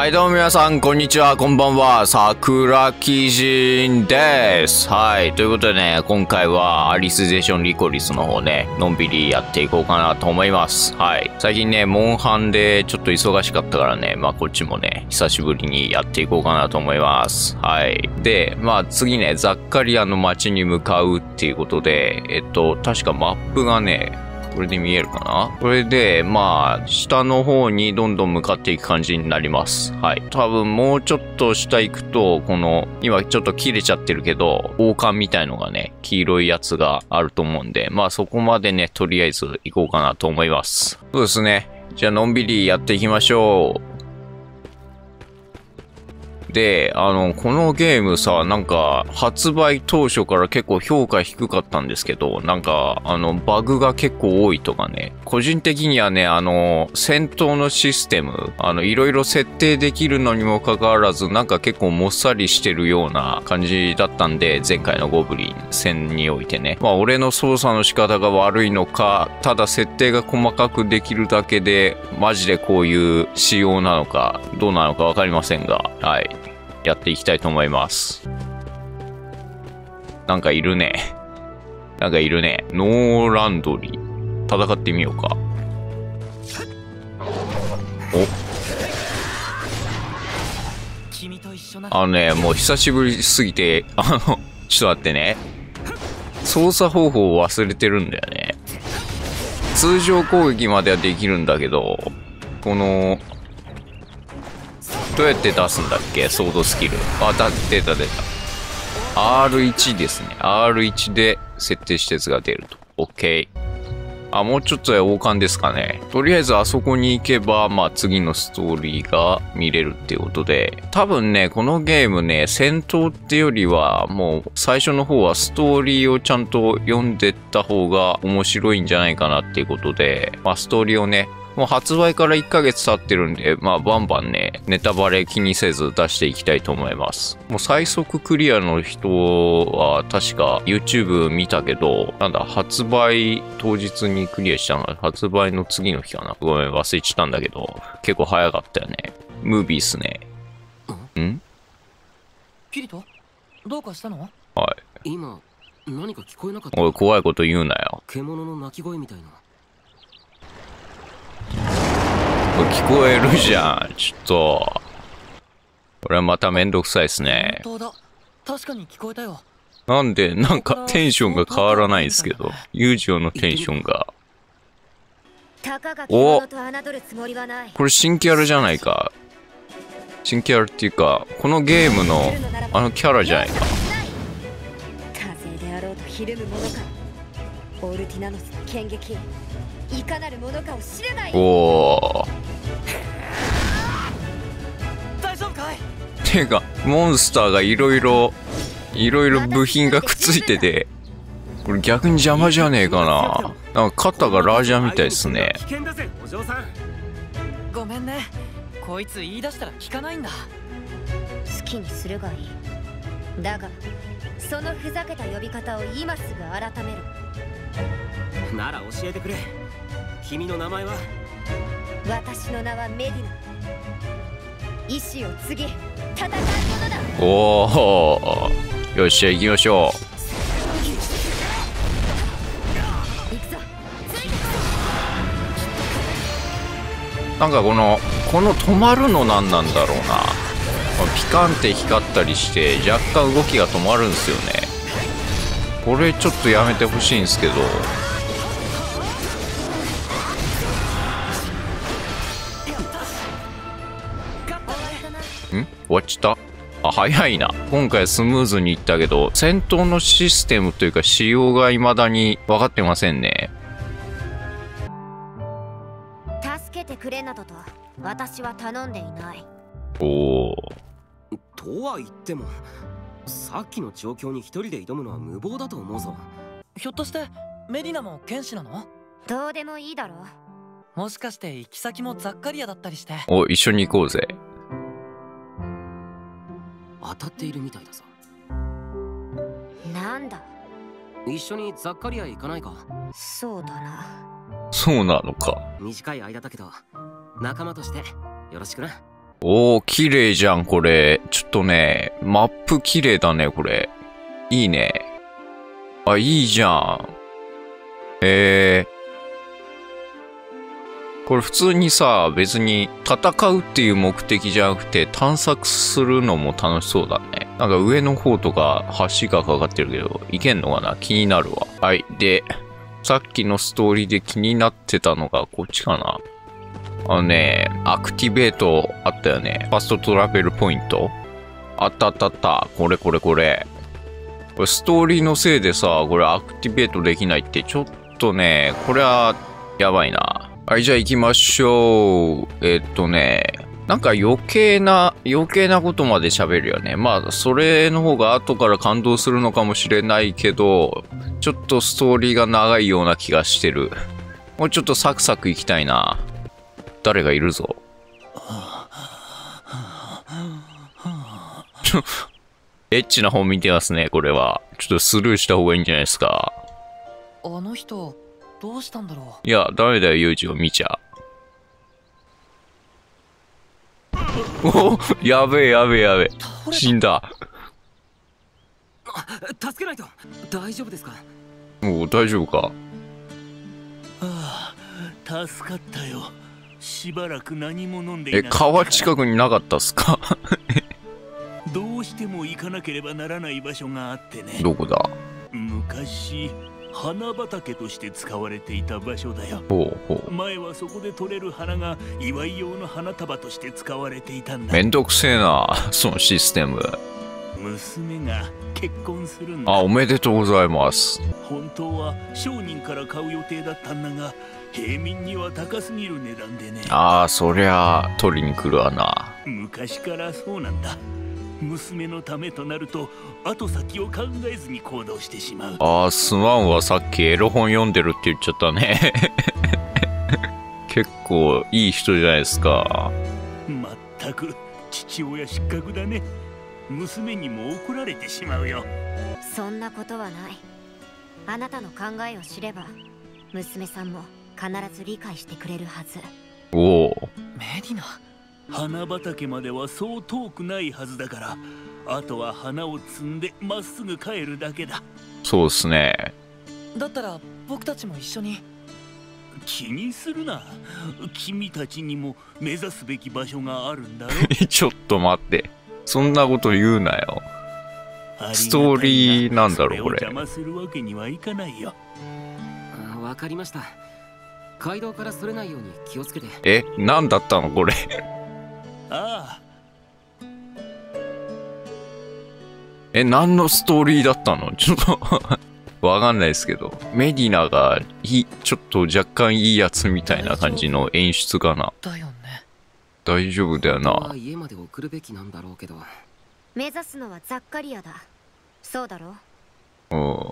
はいどうも皆さんこんにちは、こんばんは、桜鬼人です。はい、ということでね、今回はアリスゼーションリコリスの方ね、のんびりやっていこうかなと思います。はい、最近ね、モンハンでちょっと忙しかったからね、こっちもね、久しぶりにやっていこうかなと思います。はい。で、次ね、ザッカリアの街に向かうっていうことで、確かマップがね、これで見えるかな。これで、下の方にどんどん向かっていく感じになります。はい。多分もうちょっと下行くと、この、今ちょっと切れちゃってるけど、王冠みたいのがね、黄色いやつがあると思うんで、そこまでね、とりあえず行こうかなと思います。そうですね。じゃあ、のんびりやっていきましょう。で、このゲームさ、発売当初から結構評価低かったんですけど、バグが結構多いとかね。個人的にはね、戦闘のシステム、いろいろ設定できるのにもかかわらず、結構もっさりしてるような感じだったんで、前回のゴブリン戦においてね。俺の操作の仕方が悪いのか、ただ設定が細かくできるだけで、マジでこういう仕様なのか、どうなのかわかりませんが、はい。やっていきたいと思います。いるね。ノーランドリー。戦ってみようか。もう久しぶりすぎて、ちょっと待ってね。操作方法を忘れてるんだよね。通常攻撃まではできるんだけど、どうやって出すんだっけ、ソードスキル。出た。R1 ですね。R1 で設定したやつが出ると。OK。もうちょっとで王冠ですかね。とりあえずあそこに行けば、次のストーリーが見れるっていうことで、多分ね、このゲームね、戦闘ってよりは、もう最初の方はストーリーをちゃんと読んでった方が面白いんじゃないかなっていうことで、ストーリーをね、もう発売から1ヶ月経ってるんで、バンバンね、ネタバレ気にせず出していきたいと思います。もう最速クリアの人は確か YouTube 見たけど、発売当日にクリアしたのが発売の次の日かな。ごめん、忘れちゃったんだけど、結構早かったよね。ムービーっすね。 キリト、どうかしたの？ はい。 今、何か聞こえなかった？ おい、怖いこと言うなよ。 獣の鳴き声みたいな。 聞こえるじゃん。ちょっと。これはまためんどくさいですね。 本当だ。確かに聞こえたよ。 なんで、テンションが変わらないんですけど。友情のテンションが。お、これ新キャラじゃないか。新キャラっていうか、このゲームのキャラじゃないか。 風であろうとひるむものか。オルティナノスの剣撃。いかなるものかを知れない。 おー。 大丈夫かい？ てか、モンスターがいろいろ部品がくっついてて、これ逆に邪魔じゃねえかな。肩がラージャみたいですね。 危険だぜ、お嬢さん。ごめんね。こいつ言い出したら聞かないんだ。 好きにするがいい。だが、そのふざけた呼び方を今すぐ改める。 なら教えてくれ。君の名前は？ 私の名はメディナ。意志を継ぎ戦うものだ。 おお、よっしゃ行きましょう。 行くぞ。 この止まるの何なんだろうな。ピカンって光ったりして若干動きが止まるんですよね。これちょっとやめてほしいんですけど。終わっちゃった。早いな。今回スムーズにいったけど、戦闘のシステムというか仕様が未だに分かってませんね。 助けてくれなどと私は頼んでいない。 おお。 とは言っても、さっきの状況に一人で挑むのは無謀だと思うぞ。ひょっとしてメディナも剣士なの？ どうでもいいだろう。もしかして行き先もザッカリアだったりして。 一緒に行こうぜ。 当たっているみたいだぞ。 なんだ。 一緒にザッカリアへ行かないか？ そうだな。 そうなのか。 短い間だけど仲間としてよろしくな。 おー、綺麗じゃん、これ。ちょっとね、マップ綺麗だね、これ。いいね。あ、いいじゃん。これ普通にさ、別に戦うっていう目的じゃなくて探索するのも楽しそうだね。なんか上の方とか橋がかかってるけど、行けんのかな？気になるわ。はい。で、さっきのストーリーで気になってたのがこっちかな。アクティベートあったよね。ファストトラベルポイント。あったあったあった。これ。これストーリーのせいでさ、これアクティベートできないってちょっとね、これはやばいな。はい、じゃあ行きましょう。なんか余計なことまで喋るよね。まあ、それの方が後から感動するのかもしれないけど、ちょっとストーリーが長いような気がしてる。もうちょっとサクサク行きたいな。誰がいるぞ。エッチな本見てますね、これは。ちょっとスルーした方がいいんじゃないですか。 あの人、どうしたんだろいや、ダメだよ、ユージを見ちゃ。おやべえ。死んだ。 助けないと。大丈夫ですか？ おう、大丈夫か？ ああ、助かったよ。しばらく何も飲んでいなかった。 川近くになかったっすか？ どうしても行かなければならない場所があってね。 どこだ？ 昔花畑として使われていた場所だよ。前はそこで採れる花が祝い用の花束として使われていたんだ。 めんどくせえな、そのシステム。 娘が結婚するんだ。 あ、おめでとうございます。 本当は商人から買う予定だったんだが、平民には高すぎる値段でね。 ああ、そりゃ取りに来るわな。 昔からそうなんだ。娘のためとなると後先を考えずに行動してしまう。 ああ、すまんわ、さっきエロ本読んでるって言っちゃったね。結構いい人じゃないですか。 まったく父親失格だね。娘にも怒られてしまうよ。 そんなことはない。あなたの考えを知れば娘さんも必ず理解してくれるはず。 おお。 メディナ。 花畑まではそう遠くないはずだから、あとは花を摘んでまっすぐ帰るだけだ。 そうっすね。 だったら僕たちも一緒に。 気にするな。君たちにも目指すべき場所があるんだろ。 ちょっと待って、そんなこと言うなよ。ストーリーなんだろこれ。 邪魔するわけにはいかないよ。 わかりました。街道からそれないように気をつけて。 何だったのこれ。 ああ。 何のストーリーだったの？ちょっとわかんないですけど。メディナがちょっと若干いいやつみたいな感じの演出かな。 だよね。 大丈夫だよな。 家まで送るべきなんだろうけど。 目指すのはザッカリアだ。そうだろう。 お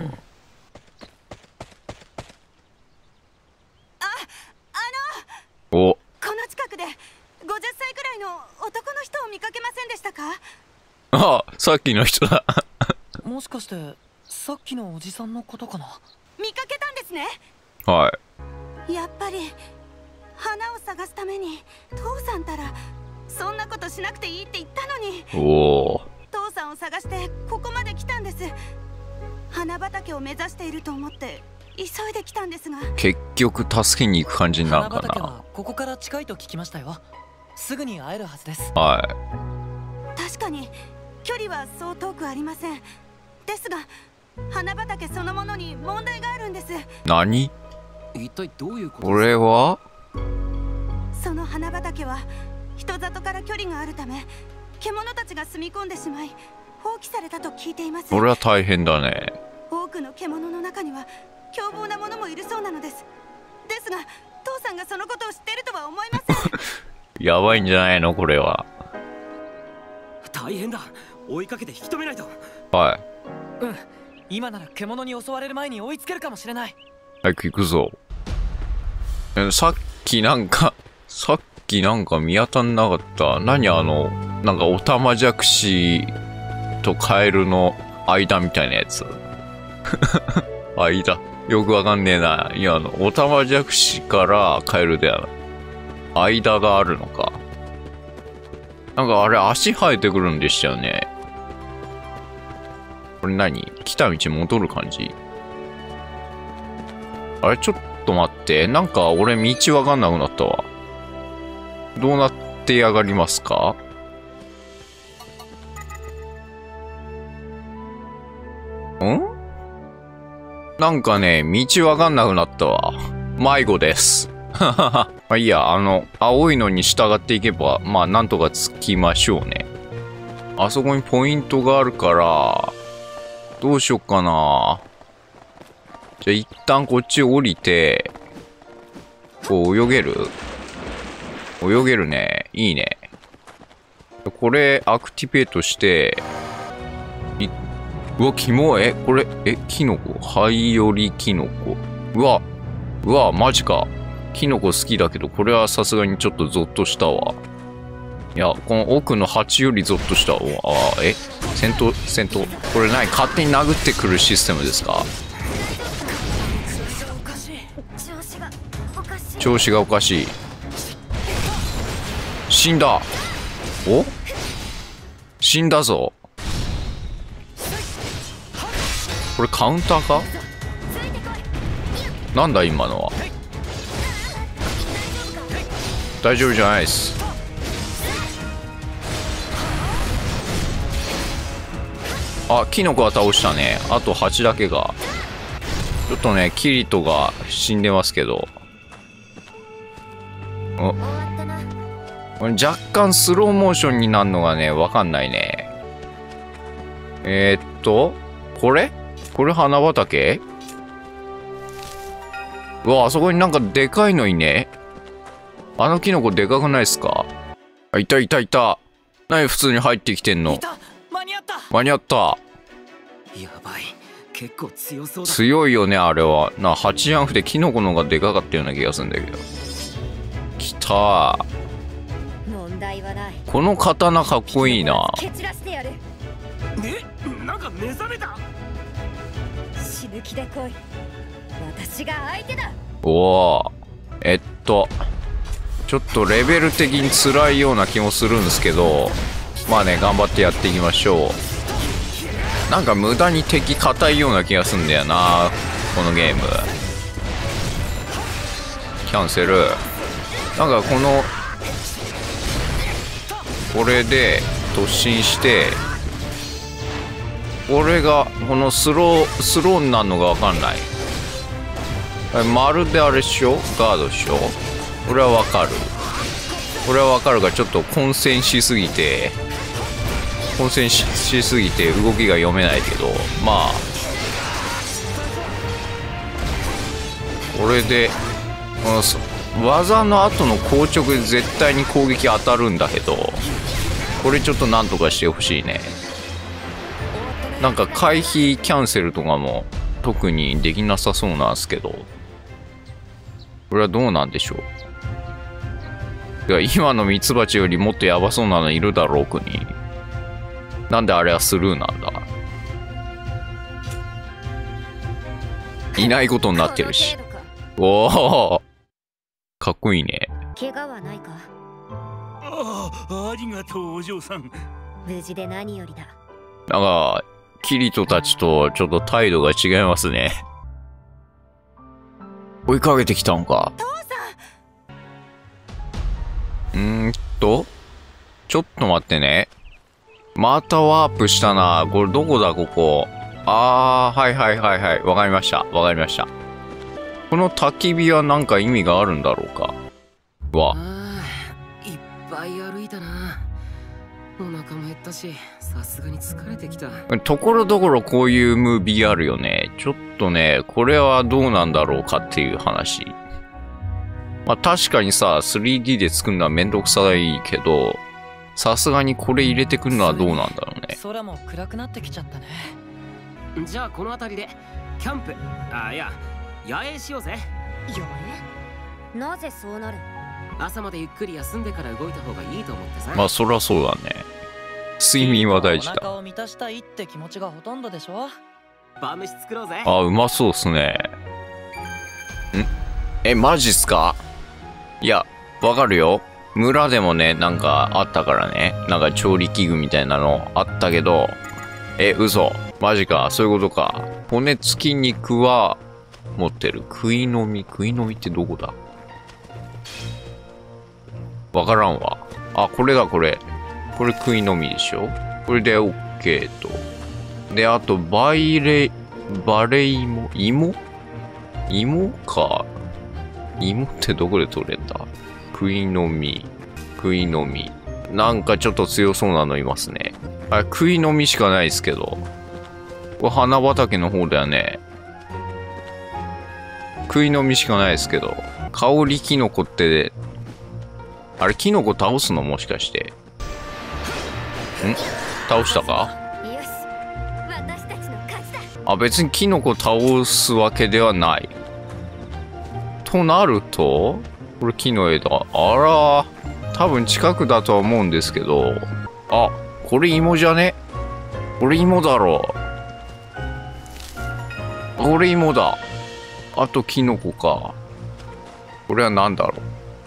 この近くで50歳くらいの男の人を見かけませんでしたか？ あ、さっきの人だ。 もしかしてさっきのおじさんのことかな？ 見かけたんですね。 はやっぱり花を探すために父さんたらそんなことしなくていいって言ったのに。 おお。 父さんを探してここまで来たんです。花畑を目指していると思って急いで来たんですが。結局助けに行く感じになるかな。 花畑はここから近いと聞きましたよ。すぐに会えるはずです。 はい。 確かに距離はそう遠くありません。ですが花畑そのものに問題があるんです。 何？ 一体どういうことですか？ これは？ その花畑は人里から距離があるため獣たちが住み込んでしまい放棄されたと聞いています。 これは大変だね。 多くの獣の中には凶暴なものもいるそうなのです。ですが父さんがそのことを知っているとは思いません。 やばいんじゃないのこれは。 大変だ。追いかけて引き止めないと。 はい。 今なら獣に襲われる前に追いつけるかもしれない。 早く行くぞ。さっきなんか見当たんなかった。何なんかオタマジャクシとカエルの間みたいなやつ。間よくわかんねえな。いや、オタマジャクシからカエルで間があるのか。 なんかあれ足生えてくるんでしたよね。これ何？来た道戻る感じ？あれちょっと待って。なんか俺道わかんなくなったわ。どうなってやがりますか？なんかね、道わかんなくなったわ。迷子です。まあいいや、青いのに従っていけば、まあなんとか着きましょうね。あそこにポイントがあるから、どうしよっかな。じゃあ一旦こっち降りて、こう泳げる？泳げるね。いいね。これアクティベートして、うわ、キモ。これ、キノコ？灰よりキノコ。うわ、マジか。キノコ好きだけど、これはさすがにちょっとゾッとしたわ。いや、この奥の蜂よりゾッとしたわ。戦闘。これ何？勝手に殴ってくるシステムですか？調子がおかしい。死んだ。死んだぞ。これカウンターか？なんだ今のは。大丈夫じゃないです。あ、キノコは倒したね。あと蜂だけが。ちょっとね、キリトが死んでますけど。これ若干スローモーションになるのがね、わかんないね。これ花畑？うわ、あそこになんかでかいのいね。あのキノコでかくないっすか？あ、いた。何普通に入ってきてんの？間に合った。 やばい。結構強そうだ。 強いよね、あれは。8じゃなくてキノコの方がでかかったような気がするんだけど。きたー。この刀かっこいいな。 なんか目覚めた。 死ぬ気で来い。私が相手だ。 おお。ちょっとレベル的に辛いような気もするんですけど、まあね、頑張ってやっていきましょう。なんか無駄に敵硬いような気がするんだよな、このゲーム。キャンセル。なんかこれで突進して、俺がこのスローになるのが分かんない。まるであれっしょ？ガードっしょ？これは分かる。これは分かるが、ちょっと混戦しすぎて動きが読めないけど、まあこれでこの技の後の硬直で絶対に攻撃当たるんだけど、これちょっとなんとかしてほしいね。なんか回避キャンセルとかも特にできなさそうなんですけど、これはどうなんでしょう。いや、今のミツバチよりもっとヤバそうなのいるだろう、奥に。なんであれはスルーなんだ。いないことになってるし。おお、かっこいいね。 怪我はないか？ ありがとう、お嬢さん。 無事で何よりだ。 なんかキリトたちとちょっと態度が違いますね。追いかけてきたのか。ちょっと待ってね。またワープしたな。これどこだ、ここ。はい。わかりました。この焚き火はなんか意味があるんだろうか。 いっぱい歩いたな。お腹も減ったし、さすがに疲れてきた。 ところどころこういうムービーあるよね。ちょっとね、これはどうなんだろうかっていう話。まあ確かにさ、3D で作るのはめんどくさいけど、さすがにこれ入れてくるのはどうなんだろうね。 空も暗くなってきちゃったね。じゃあこの辺りでキャンプ、野営しようぜ。 野営？なぜそうなる？ 朝までゆっくり休んでから動いた方がいいと思ってさ。 まあそりゃそうだね。睡眠は大事だ。 お腹を満たしたいって気持ちがほとんどでしょ。晩飯作ろうぜ。 うまそうっすね。マジっすか？いや、わかるよ。 村でもね、なんかあったからね。なんか調理器具みたいなのあったけど、嘘。マジか。そういうことか。骨付き肉は持ってる。食いのみってどこだ？わからんわ。あ、これだ、これ。これ食いのみでしょ？これで OK と。で、あと、バレ芋？芋か。芋ってどこで取れた？食いのみ。なんかちょっと強そうなのいますね。あ、食いのみしかないですけど。これ花畑の方だよね。食いのみしかないですけど。香りキノコって、あれキノコ倒すのもしかして。倒したか？あ、別にキノコ倒すわけではない。となると、これ木の枝。あら、多分近くだとは思うんですけど。あ、これ芋じゃね？これ芋だろう。これ芋だ。あとキノコか。これは何だろう。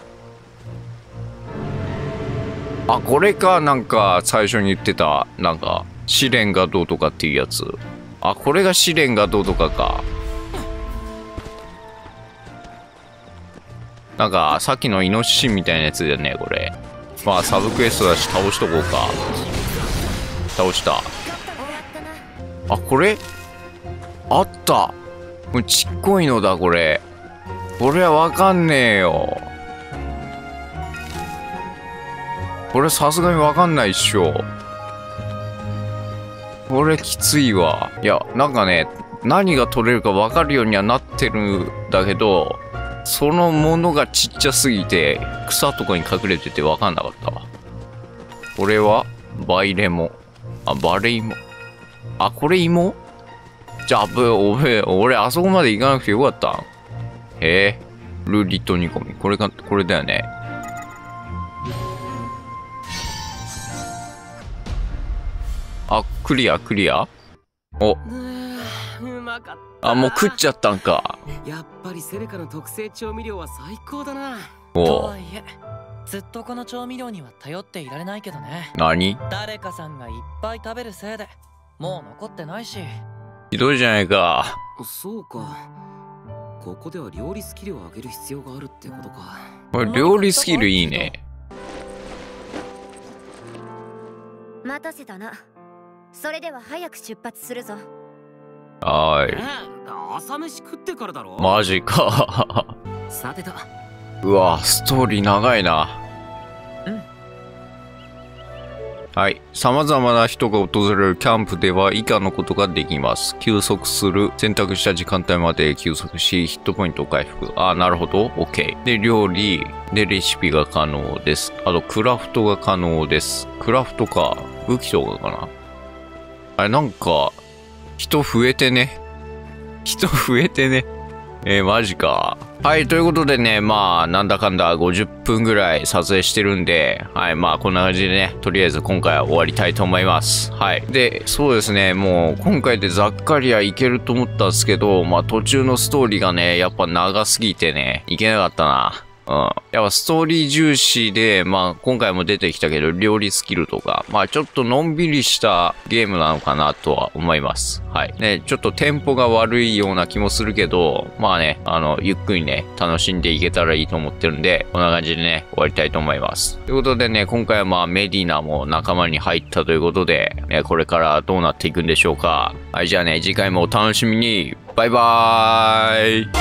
あ、これか。なんか最初に言ってた、なんか試練がどうとかっていうやつ。あ、これが試練がどうとかか。なんかさっきのイノシシみたいなやつだよね、これ。まあサブクエストだし倒しとこうか。倒した。あ、これあった。もうちっこいのだ、これ。これはわかんねえよ。これさすがにわかんないっしょ。これきついわ。いや、なんかね、何が取れるかわかるようにはなってるんだけど、そのものがちっちゃすぎて、草とかに隠れててわかんなかったわ。これはバイレモ。あ、バレ芋。あ、これ芋？じゃあ、俺、あそこまで行かなくてよかったん？へえ。ルリと煮込み。これだよね。あ、クリア。お。 うまかった。 あ、もう食っちゃったんか。 やっぱりセレカの特製調味料は最高だな。 とはいえ、ずっとこの調味料には頼っていられないけどね。 何？ 誰かさんがいっぱい食べるせいでもう残ってないし。 ひどいじゃないか。 そうか。ここでは料理スキルを上げる必要があるってことか。 これ料理スキルいいね。 待たせたな。それでは早く出発するぞ。 はーい。 朝飯食ってからだろ。 マジか。 さてと。 うわ、ストーリー長いな。はい。様々な人が訪れるキャンプでは以下のことができます。休息する。選択した時間帯まで休息し、ヒットポイントを回復。あ、なるほど。OK。で、料理。で、レシピが可能です。あと、クラフトが可能です。クラフトか。武器とかかな。あれ、なんか、人増えてね。マジか。はい、ということでね、まあ、なんだかんだ50分ぐらい撮影してるんで、はい、まあ、こんな感じでね、とりあえず今回は終わりたいと思います。はい。で、そうですね、もう、今回でざっかりはいけると思ったんですけど、まあ、途中のストーリーがね、やっぱ長すぎてね、いけなかったな。やっぱストーリー重視で、まあ今回も出てきたけど料理スキルとか、まあちょっとのんびりしたゲームなのかなとは思います。はい。ね、ちょっとテンポが悪いような気もするけど、まあね、ゆっくりね、楽しんでいけたらいいと思ってるんで、こんな感じでね、終わりたいと思います。ということでね、今回はまあメディナも仲間に入ったということで、ね、これからどうなっていくんでしょうか。はい、じゃあね、次回もお楽しみに。バイバーイ。